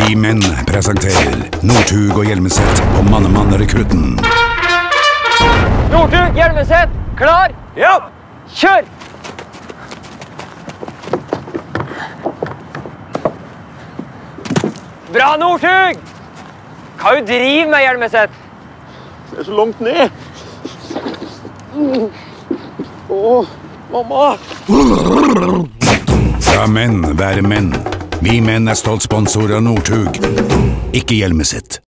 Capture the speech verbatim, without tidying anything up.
Vi menn presenterer Northug og Hjelmeset på Mannemann-rekrutten. Northug, Hjelmeset, klar? Ja! Kjør! Bra, Northug! Hva du driver med, Hjelmeset? Det er så langt ned. Åh, mamma! Fra menn være menn. Vi menn er stolt sponsor av Northug, ikke Hjelmeset.